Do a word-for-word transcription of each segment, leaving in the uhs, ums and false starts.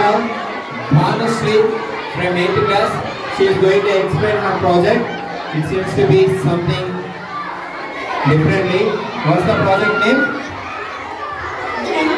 now Bhanusri from eighth class. She is going to explain her project. It seems to be something differently. What's the project name? Good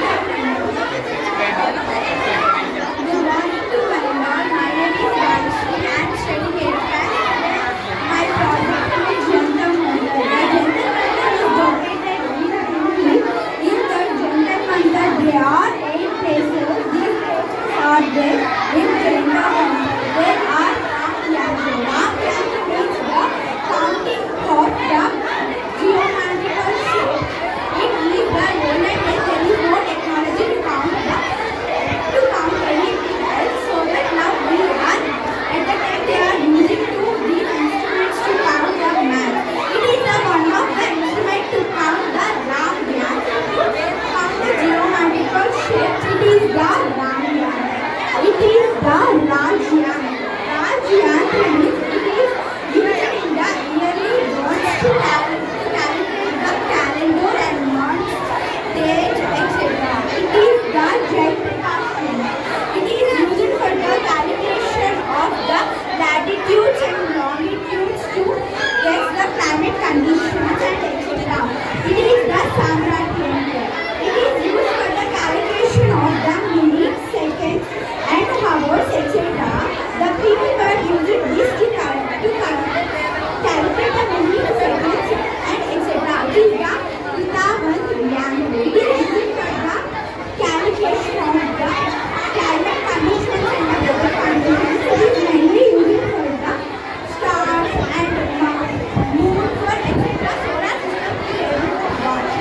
morning to everyone. My name is Bhanusri. I am studying eighth class. My project is Jantar Mantar. The Jantar Mantar is located in in the Jantar Mantar. There are eight places. These places are there in Jantar Mantar. There are Ram Yantra. Ram Yantra means the counting of the geometrical shape. It is the older days. There is no technology to count the to count anything else. So that now we are at the time they are using to these instruments to count the math. It is the one of the instrument to count the Ram Yantra, to count the geometrical shapes. It is the Ram Yantra. It is the Raj Yantra. Raj Yantra means it is used in the yearly months to cal- to calculate the calendar and months, dates, et cetera. It is the jet machine. It is used for the calculation of the latitudes and longitudes to guess the climate conditions and et cetera. It is the Samrat Yantra. It is used for the calculation of the minutes, seconds, and hours, et cetera. The people were using this to cal- to cal- calculate the minutes, seconds, and et cetera. It is the Itavan Yantra. It is used for the calculation of the climate conditions and the weather conditions. It is mainly used for the stars and moon, moon for et cetera. Solar system to be able to watch.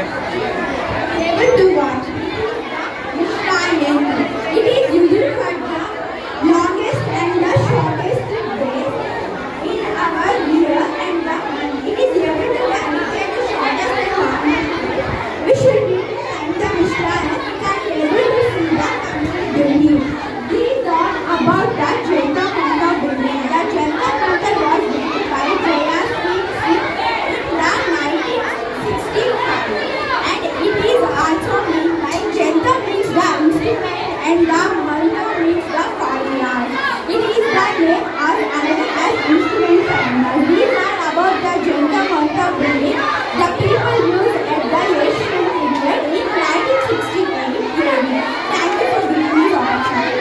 Able to watch. Mishra Yantra. It is used for the longest and the shortest days in our year and the month. It is able to calculate the shortest and longest days. We should need to time the Mishra and we can able to see the complete building. These are about the Jantar Mantar building. The Jantar Mantar was built by Jaya Singh in the nineteen sixty-five, and it is also named by Jantar means the instrument and the Mantar means the formula. It is the name or another as instrument formula. These are about the Jantar Mantar building. The people used at the Asian period in nineteen sixty-eight. Thank you for giving me the opportunity.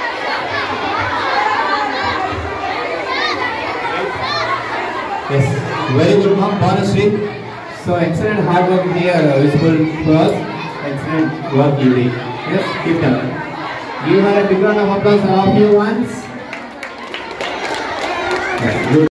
Yes, very good ma'am, Bhanusri. So excellent hard work here uh, visible for us. Excellent work you did. Yes, keep them. Give her a big round of applause all of you once. Yes, good.